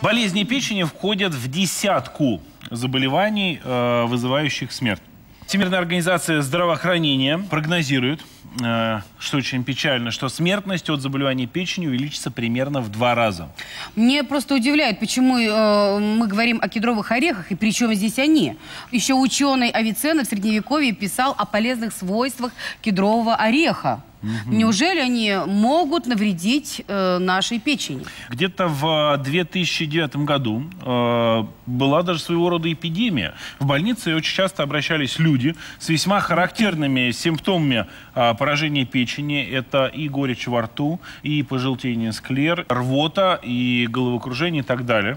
Болезни печени входят в десятку заболеваний, вызывающих смерть. Всемирная организация здравоохранения прогнозирует, что очень печально, что смертность от заболеваний печени увеличится примерно в 2 раза. Мне просто удивляет, почему мы говорим о кедровых орехах, и при чем здесь они. Еще ученый Авиценна в Средневековье писал о полезных свойствах кедрового ореха. Неужели они могут навредить нашей печени? Где-то в 2009 году была даже своего рода эпидемия. В больнице очень часто обращались люди с весьма характерными симптомами поражения печени. Это и горечь во рту, и пожелтение склер, рвота, и головокружение и так далее.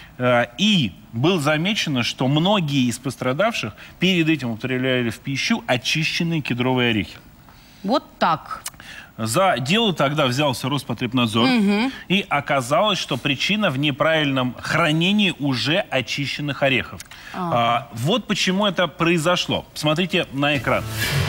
И было замечено, что многие из пострадавших перед этим употребляли в пищу очищенные кедровые орехи. Вот так. За дело тогда взялся Роспотребнадзор, и оказалось, что причина в неправильном хранении уже очищенных орехов. Вот почему это произошло. Смотрите на экран.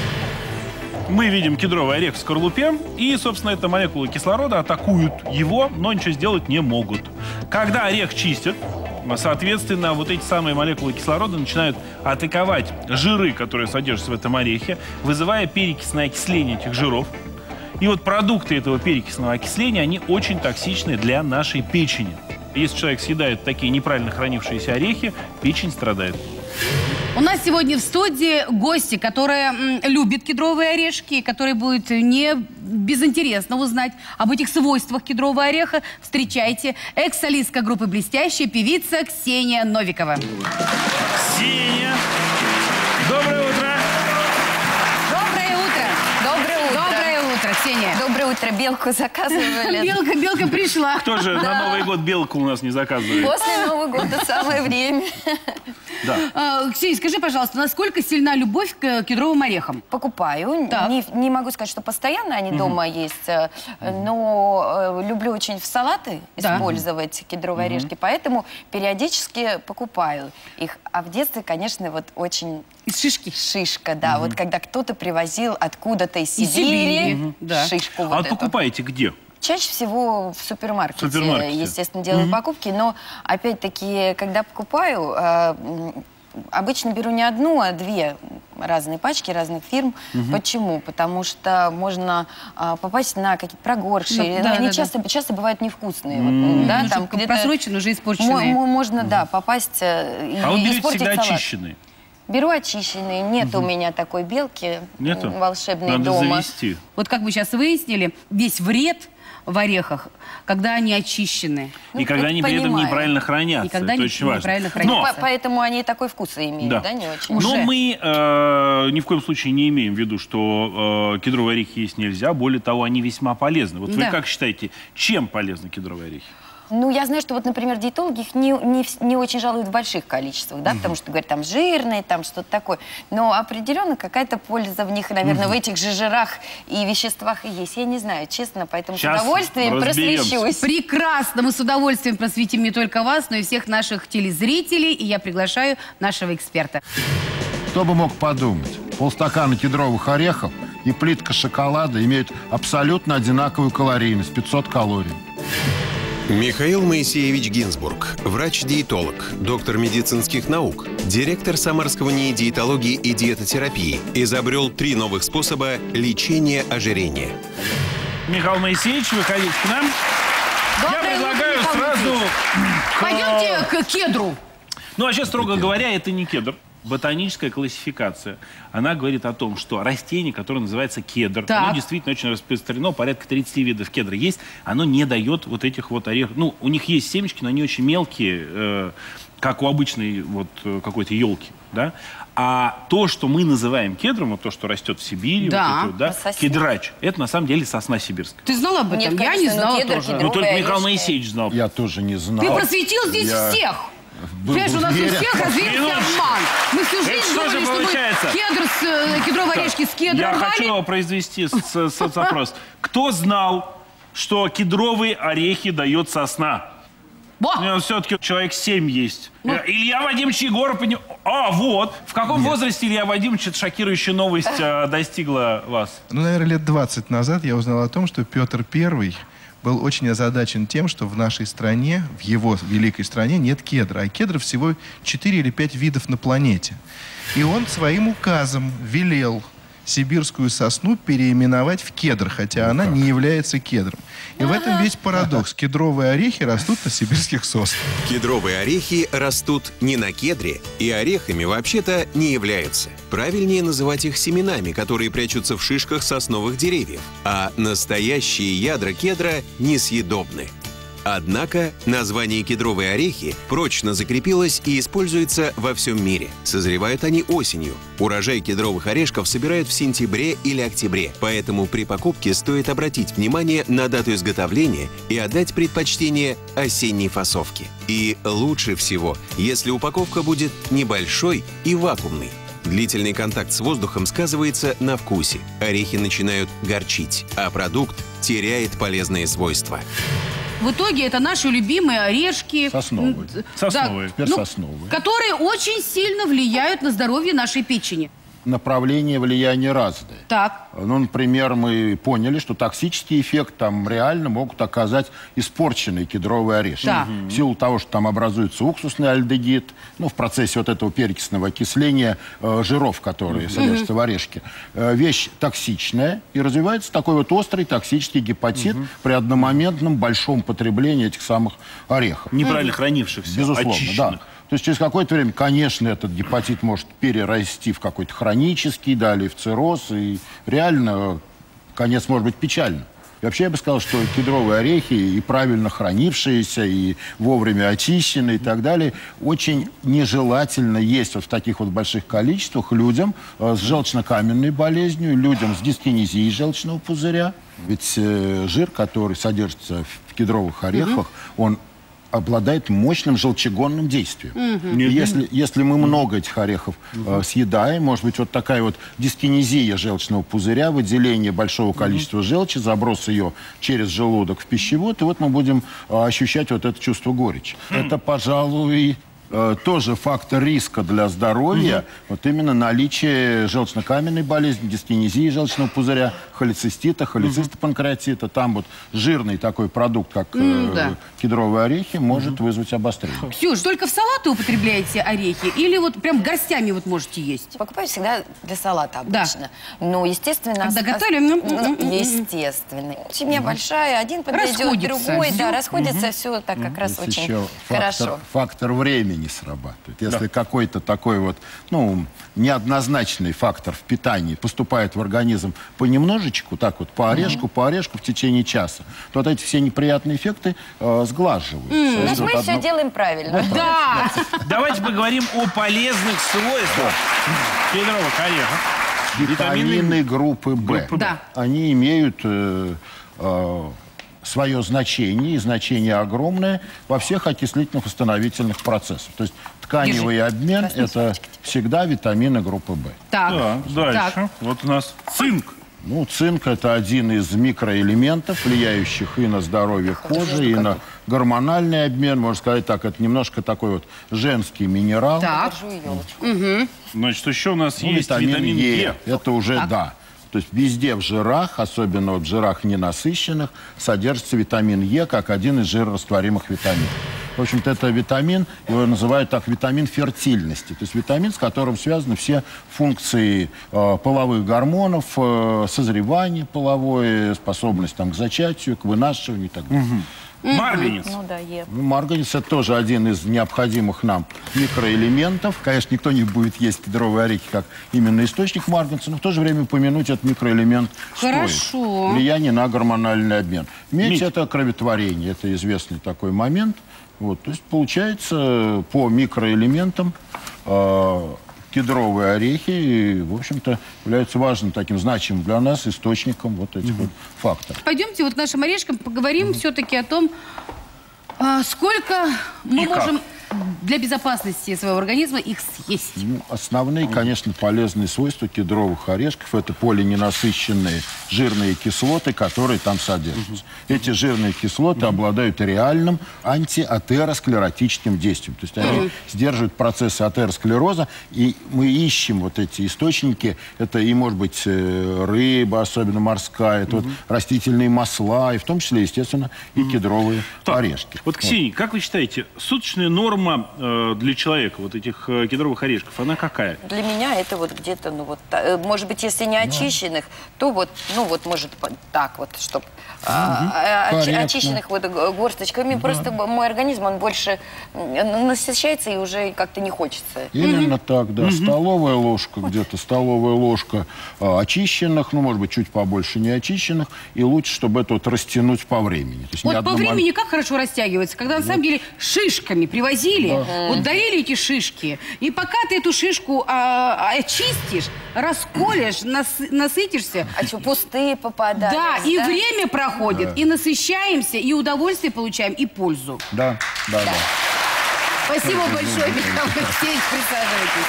Мы видим кедровый орех в скорлупе, и, собственно, эта молекула кислорода атакуют его, но ничего сделать не могут. Когда орех чистят, соответственно, вот эти самые молекулы кислорода начинают атаковать жиры, которые содержатся в этом орехе, вызывая перекисное окисление этих жиров. И вот продукты этого перекисного окисления, они очень токсичны для нашей печени. Если человек съедает такие неправильно хранившиеся орехи, печень страдает. У нас сегодня в студии гости, которая любит кедровые орешки, которые будет не безинтересно узнать об этих свойствах кедрового ореха. Встречайте, экс-солистка группы «Блестящая», певица Ксения Новикова. Ксения, доброе утро! Доброе утро! Доброе утро! Доброе утро, Ксения! Доброе утро! Белку заказывали. Белка пришла. Кто же на Новый год белку у нас не заказывает? После Нового года самое время. Да. Ксения, скажи, пожалуйста, насколько сильна любовь к кедровым орехам? Покупаю. Не могу сказать, что постоянно они дома есть, но люблю очень в салаты использовать кедровые орешки, поэтому периодически покупаю их. А в детстве, конечно, вот очень... Из шишки? Шишка, да. Вот когда кто-то привозил откуда-то из Сибири шишку. А покупаете где? Чаще всего в супермаркете, естественно, делаю покупки, но, опять-таки, когда покупаю, обычно беру не одну, а 2 разные пачки разных фирм. Почему? Потому что можно попасть на какие-то прогорши. Они часто бывают невкусные. Там просроченные, уже испорченные. Можно, попасть и испортить салат. А вы берете всегда очищенные? Беру очищенные. Нет у меня такой белки волшебной Надо дома. завести. Вот как мы сейчас выяснили, весь вред в орехах, когда они очищены. И когда они при этом неправильно хранятся. И когда они неправильно хранятся. Поэтому они такой вкус имеют, да, не очень? Но мы ни в коем случае не имеем в виду, что кедровые орехи есть нельзя. Более того, они весьма полезны. Вот вы как считаете, чем полезны кедровые орехи? Ну, я знаю, что вот, например, диетологи их не очень жалуют в больших количествах, да, потому что, говорят, там жирные, там что-то такое. Но определенно какая-то польза в них, наверное, в этих же жирах и веществах и есть. Я не знаю, честно, поэтому с удовольствием просвещусь. Прекрасно! Мы с удовольствием просветим не только вас, но и всех наших телезрителей. И я приглашаю нашего эксперта. Кто бы мог подумать, полстакана кедровых орехов и плитка шоколада имеют абсолютно одинаковую калорийность – 500 калорий. Михаил Моисеевич Гинзбург, врач-диетолог, доктор медицинских наук, директор Самарского НИИ диетологии и диетотерапии, изобрел 3 новых способа лечения ожирения. Михаил Моисеевич, выходите к нам. Я предлагаю сразу... Пойдемте к кедру. Ну, вообще, строго говоря, это не кедр. Ботаническая классификация, она говорит о том, что растение, которое называется кедр, оно действительно очень распространено, порядка 30 видов кедра есть, оно не дает вот этих вот орехов. Ну, у них есть семечки, но они очень мелкие, как у обычной вот какой-то елки, да. А то, что мы называем кедром, вот то, что растет в Сибири, кедрач, это на самом деле сосна сибирская. Ты знала об этом? Нет, я не знала тоже. Ну, только Михаил Моисеевич знал. Я тоже не знал. Ты просветил здесь всех. Понимаешь, у нас у всех развился обман. Мы всю жизнь думали, что мы кедровые орешки с кедром. Я хочу произвести соцопрос. Кто знал, что кедровые орехи дает сосна? Все-таки человек 7 есть. Илья Вадимович Егоров... вот. В каком возрасте, Илья Вадимович, эта шокирующая новость достигла вас? Ну, наверное, лет 20 назад я узнал о том, что Петр I был очень озадачен тем, что в нашей стране, в его великой стране, нет кедра. А кедров всего 4 или 5 видов на планете. И он своим указом велел сибирскую сосну переименовать в кедр, хотя она не является кедром. И в этом весь парадокс. Кедровые орехи растут на сибирских соснах. Кедровые орехи растут не на кедре и орехами вообще-то не являются. Правильнее называть их семенами, которые прячутся в шишках сосновых деревьев. А настоящие ядра кедра несъедобны. Однако название кедровые орехи прочно закрепилось и используется во всем мире. Созревают они осенью. Урожай кедровых орешков собирают в сентябре или октябре, поэтому при покупке стоит обратить внимание на дату изготовления и отдать предпочтение осенней фасовке. И лучше всего, если упаковка будет небольшой и вакуумной. Длительный контакт с воздухом сказывается на вкусе. Орехи начинают горчить, а продукт теряет полезные свойства. В итоге это наши любимые орешки. Сосновые. Сосновые. Теперь сосновые. Которые очень сильно влияют на здоровье нашей печени. Направление влияния разное. Так. Ну, например, мы поняли, что токсический эффект там реально могут оказать испорченные кедровые орешки. Да. В силу того, что там образуется уксусный альдегид, ну, в процессе вот этого перекисного окисления жиров, которые содержатся в орешке. Вещь токсичная, и развивается такой вот острый токсический гепатит при одномоментном большом потреблении этих самых орехов. Неправильно хранившихся, Безусловно, очищенных. да. То есть через какое-то время, конечно, этот гепатит может перерасти в какой-то хронический, далее в цирроз, и реально конец может быть печальным. И вообще я бы сказал, что кедровые орехи, и правильно хранившиеся, и вовремя очищенные и так далее, очень нежелательно есть вот в таких вот больших количествах людям с желчно-каменной болезнью, людям с дискинезией желчного пузыря. Ведь жир, который содержится в кедровых орехах, он обладает мощным желчегонным действием. И если мы много этих орехов съедаем, может быть, вот такая вот дискинезия желчного пузыря, выделение большого количества желчи, заброс ее через желудок в пищевод, и вот мы будем ощущать вот это чувство горечи. Это, пожалуй, тоже фактор риска для здоровья, вот именно наличие желчно-каменной болезни, дискинезии желчного пузыря, холецистита, холецистопанкреатита. Там вот жирный такой продукт, как кедровые орехи, может вызвать обострение. Ксюш, только в салаты употребляете орехи? Или вот прям горстями вот можете есть? Покупаю всегда для салата обычно. Да. Но, естественно... Когда готовим? Естественно. Семья большая, один подойдет, другой. Да, расходится все так как раз очень хорошо. Фактор времени не срабатывает. Если какой-то такой вот, ну, неоднозначный фактор в питании поступает в организм понемножечку, так вот, по орешку в течение часа, то вот эти все неприятные эффекты сглаживаются. Значит, мы все делаем правильно. Да! Давайте поговорим о полезных свойствах кедровых орехов. Витамины группы В. Да. Они имеют свое значение, и значение огромное во всех окислительно-восстановительных процессах. То есть тканевый обмен – это всегда витамины группы В. Так. Да, дальше. Так. Вот у нас цинк. Ну, цинк – это один из микроэлементов, влияющих и на здоровье кожи, и на гормональный обмен. Можно сказать так, это немножко такой вот женский минерал. Так. Значит, еще у нас есть витамин Е. Это уже, да. То есть везде в жирах, особенно в жирах ненасыщенных, содержится витамин Е как один из жирорастворимых витаминов. В общем-то, это витамин, его называют так, витамин фертильности. То есть витамин, с которым связаны все функции половых гормонов, созревание половое, способность там, к зачатию, к вынашиванию и так далее. Марганец. Ну да, Е. Марганец – это тоже один из необходимых нам микроэлементов. Конечно, никто не будет есть кедровые орехи как именно источник марганца, но в то же время упомянуть этот микроэлемент Хорошо. стоит. Влияние на гормональный обмен. Медь – это кроветворение, это известный такой момент. Вот, то есть получается по микроэлементам кедровые орехи, в общем-то, являются важным, таким значимым для нас источником вот этих вот факторов. Пойдемте вот к нашим орешкам поговорим все-таки о том, сколько мы можем для безопасности своего организма их съесть? Ну, основные, конечно, полезные свойства кедровых орешков – это полиненасыщенные жирные кислоты, которые там содержатся. Эти жирные кислоты обладают реальным антиатеросклеротическим действием. То есть они сдерживают процессы атеросклероза, и мы ищем вот эти источники. Это и, может быть, рыба, особенно морская, это вот растительные масла, и в том числе, естественно, и кедровые орешки. Вот, Ксения, как вы считаете, суточная норма для человека вот этих кедровых орешков, она какая? Для меня это вот где-то, ну вот, может быть, если не очищенных, то вот, ну вот, может, так вот, чтобы очищенных вот горсточками, просто мой организм, он больше насыщается и уже как-то не хочется. Именно так, да. Столовая ложка, где-то столовая ложка очищенных, ну, может быть, чуть побольше неочищенных, и лучше, чтобы это вот растянуть по времени. То есть вот по времени как хорошо растягивается, когда на самом деле шишками привозили, вот дарили эти шишки, и пока ты эту шишку очистишь, расколешь, насытишься. А что, пустые попадают? Да, и время проходит, и насыщаемся, и удовольствие получаем, и пользу. Да. Спасибо большое, Михаил Алексеевич, присаживайтесь.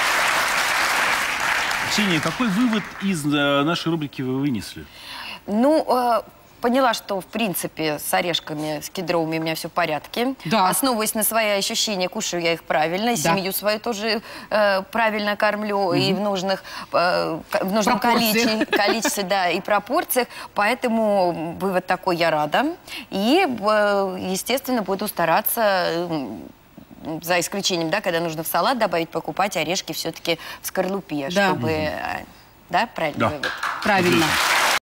Ксения, какой вывод из нашей рубрики вы вынесли? Ну, поняла, что, в принципе, с орешками, с кедровыми у меня все в порядке. Да. Основываясь на свои ощущения, кушаю я их правильно. И семью свою тоже правильно кормлю. И в нужном количестве, да, и пропорциях. Поэтому вывод такой, я рада. И, естественно, буду стараться, за исключением, да, когда нужно в салат добавить, покупать орешки все-таки в скорлупе, чтобы... Да, правильно? Да. Правильно.